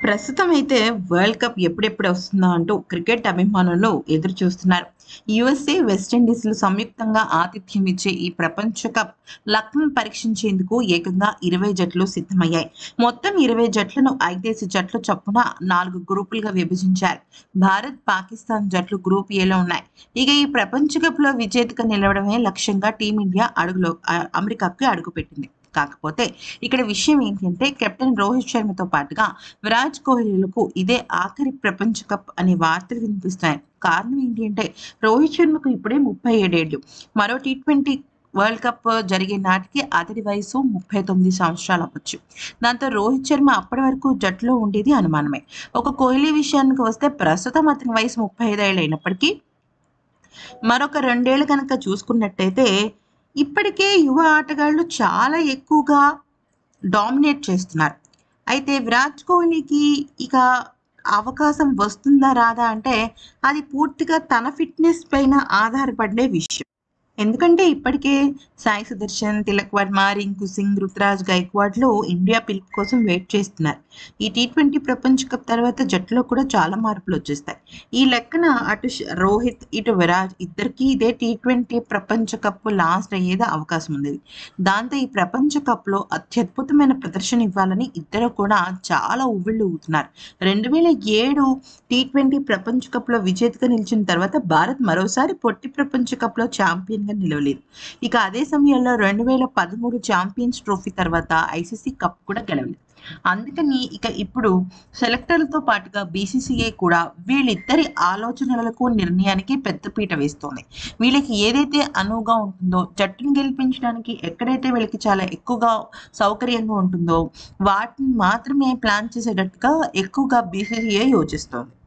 ప్రస్తుతం అయితే world cup ఎప్పుడెప్పుడు వస్తుందా అంటూ క్రికెట్ అభిమానులు ఎదురు చూస్తున్నారు. యూఎస్ఏ, వెస్టిండీస్‌లు సంయుక్తంగా ఆతిథ్యం ఇచ్చే ఈ ప్రపంచ కప్ లక్‌ను పరీక్షించేందుకు ఏకంగా 20 జట్లు సిద్ధమయ్యాయి. మొత్తం 20 జట్లను 5 జట్ల చొప్పున 4 గ్రూపులుగా విభజించారు. భారత్, పాకిస్తాన్ జట్లు గ్రూప్ ఏలో ఉన్నాయి. ఇక ఈ ప్రపంచ కప్‌లో విజేతగా నిలవడమే లక్ష్యంగా టీమిండియా అమెరికాకి అడుగుపెట్టింది. కాకపోతే ఇక్కడ విషయం ఏంటంటే కెప్టెన్ రోహిత్ శర్మతో పాటుగా విరాట్ కోహ్లీలకు ఇదే ఆఖరి ప్రపంచ కప్ అనే వార్తలు వినిపిస్తున్నాయి. కారణం ఏంటి అంటే రోహిత్ శర్మకు ఇప్పుడే 37 ఏళ్ళు. మరో టీ20 వరల్డ్ కప్ జరిగే నాటికి అతడి వయసు 39 సంవత్సరాలు అవ్వచ్చు. దాంతో రోహిత్ శర్మ అప్పటి వరకు జట్టులో ఉండేది అనుమానమే. ఒక కోహ్లీ విషయానికి వస్తే ప్రస్తుతం అతని వయసు 35 ఏళ్ళు అయినప్పటికీ మరొక 2 ఏళ్ళు గనక చూసుకున్నట్టయితే ఇప్పటికే యువ ఆటగాళ్ళు చాలా ఎక్కువగా డామినేట్ చేస్తున్నారు. అయితే విరాట్ కోహ్లీకి ఇక అవకాశం వస్తుందా? రాదా? అంటే అది పూర్తిగా తన ఫిట్‌నెస్ పైన ఆధారపడే విషయం. ఎందుకంటే ఇప్పటికే సాయి సుదర్శన్, తిలక్ వర్మ, రింకు సింగ్, రుతురాజ్ గైక్వాడ్‌లు ఇండియా పిలుపు కోసం వెయిట్ చేస్తున్నారు. ఈ టీ20 ప్రపంచ కప్ తర్వాత జట్టులో కూడా చాలా మార్పులొచ్చేస్తాయి. ఈ లెక్కన అటు రోహిత్, ఇటు విరాట్ ఇద్దరికీ ఇదే టీ20 ప్రపంచ కప్ లాస్ట్ అయ్యేది అవకాశం ఉంది. దాంతో ఈ ప్రపంచ కప్‌లో అత్యద్భుతమైన ప్రదర్శన ఇవ్వాలని ఇద్దరు కూడా చాలా ఉవ్విళ్ళూరుతున్నారు. 2007 టీ20 ప్రపంచ కప్‌లో విజేతగా నిలిచిన తర్వాత భారత్ మరోసారి పొట్టి ప్రపంచ కప్‌లో ఛాంపియన్‌గా నిలవలేదు. ఇక అదే సమయంలో 2013 ఛాంపియన్స్ ట్రోఫీ తర్వాత ఐసీసీ కప్ కూడా గెలవలేదు. అందుకని ఇక ఇప్పుడు సెలెక్టర్లతో పాటుగా బీసీసీఐ కూడా వీళ్ళిద్దరి ఆలోచనలకు, నిర్ణయానికి పెద్దపీట వేస్తోంది. వీళ్ళకి ఏదైతే అనువుగా ఉంటుందో, జట్టును గెలిపించడానికి ఎక్కడైతే వీళ్ళకి చాలా ఎక్కువగా సౌకర్యంగా ఉంటుందో, వాటిని మాత్రమే ప్లాన్ చేసేటట్టుగా ఎక్కువగా బీసీసీఐ యోచిస్తోంది.